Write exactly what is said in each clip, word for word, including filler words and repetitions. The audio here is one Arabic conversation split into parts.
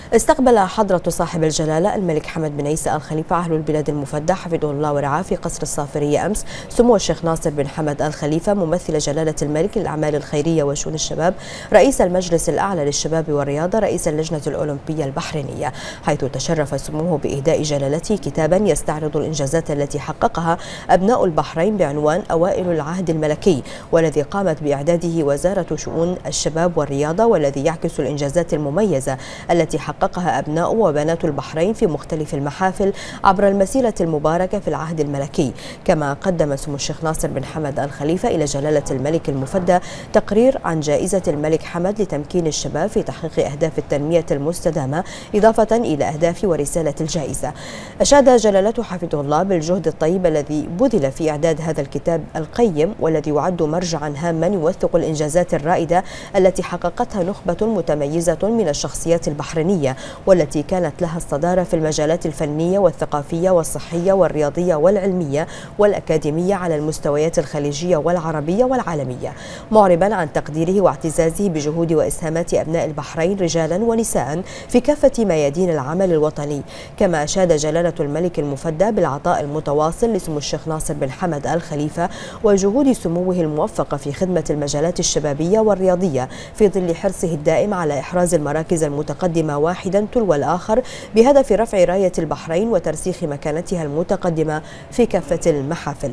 استقبل حضرة صاحب الجلالة الملك حمد بن عيسى آل خليفة أهل البلاد المفدى حفظه الله ورعاه في قصر الصافرية أمس سمو الشيخ ناصر بن حمد آل خليفة ممثل جلالة الملك للأعمال الخيرية وشؤون الشباب، رئيس المجلس الأعلى للشباب والرياضة، رئيس اللجنة الأولمبية البحرينية، حيث تشرف سموه بإهداء جلالته كتابا يستعرض الإنجازات التي حققها أبناء البحرين بعنوان أوائل العهد الملكي، والذي قامت بإعداده وزارة شؤون الشباب والرياضة، والذي يعكس الإنجازات المميزة التي حققها أبناء وبنات البحرين في مختلف المحافل عبر المسيرة المباركة في العهد الملكي. كما قدم سمو الشيخ ناصر بن حمد آل خليفة إلى جلالة الملك المفدى تقرير عن جائزة الملك حمد لتمكين الشباب في تحقيق أهداف التنمية المستدامة، إضافة إلى أهداف ورسالة الجائزة. أشاد جلالته حفظه الله بالجهد الطيب الذي بذل في إعداد هذا الكتاب القيم، والذي يعد مرجعا هاما يوثق الإنجازات الرائدة التي حققتها نخبة متميزة من الشخصيات البحرينية، والتي كانت لها الصدارة في المجالات الفنية والثقافية والصحية والرياضية والعلمية والأكاديمية على المستويات الخليجية والعربية والعالمية، معربا عن تقديره واعتزازه بجهود وإسهامات أبناء البحرين رجالا ونساء في كافة ميادين العمل الوطني. كما أشاد جلالة الملك المفدى بالعطاء المتواصل لسمو الشيخ ناصر بن حمد آل خليفة وجهود سموه الموفقة في خدمة المجالات الشبابية والرياضية، في ظل حرصه الدائم على إحراز المراكز المتقدمة واحدا تلو الآخر بهدف رفع راية البحرين وترسيخ مكانتها المتقدمة في كافة المحافل.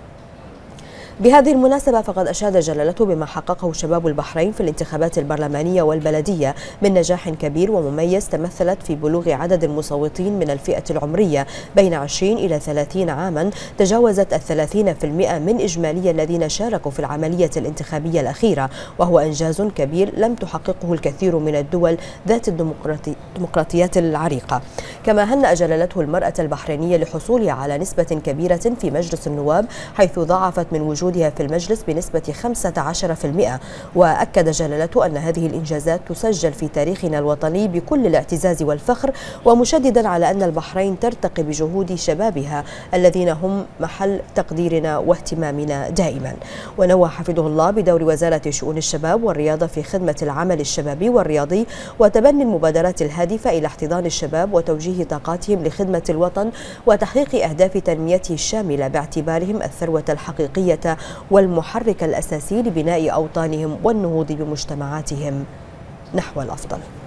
بهذه المناسبة فقد أشاد جلالته بما حققه شباب البحرين في الانتخابات البرلمانية والبلدية من نجاح كبير ومميز تمثلت في بلوغ عدد المصوتين من الفئة العمرية بين عشرين إلى ثلاثين عاما تجاوزت الثلاثين في المئة من إجمالي الذين شاركوا في العملية الانتخابية الأخيرة، وهو إنجاز كبير لم تحققه الكثير من الدول ذات الديمقراطيات العريقة. كما هنأ جلالته المرأة البحرينية لحصولها على نسبة كبيرة في مجلس النواب، حيث ضاعفت من وجود في المجلس بنسبة خمسة عشر بالمئة. وأكد جلالته أن هذه الإنجازات تسجل في تاريخنا الوطني بكل الاعتزاز والفخر، ومشددا على أن البحرين ترتقي بجهود شبابها الذين هم محل تقديرنا واهتمامنا دائما. ونوه حفظه الله بدور وزارة شؤون الشباب والرياضة في خدمة العمل الشبابي والرياضي وتبني المبادرات الهادفة إلى احتضان الشباب وتوجيه طاقاتهم لخدمة الوطن وتحقيق أهداف تنميته الشاملة، باعتبارهم الثروة الحقيقية والمحرك الأساسي لبناء أوطانهم والنهوض بمجتمعاتهم نحو الأفضل.